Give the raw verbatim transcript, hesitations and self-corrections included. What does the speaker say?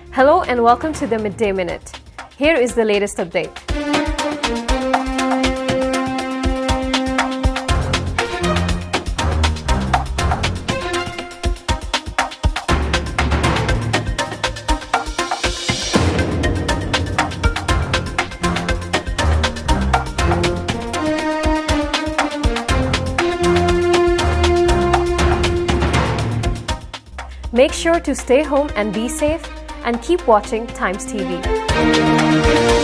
Hello and welcome to the Midday Minute. Here is the latest update. Make sure to stay home and be safe, and keep watching Times T V.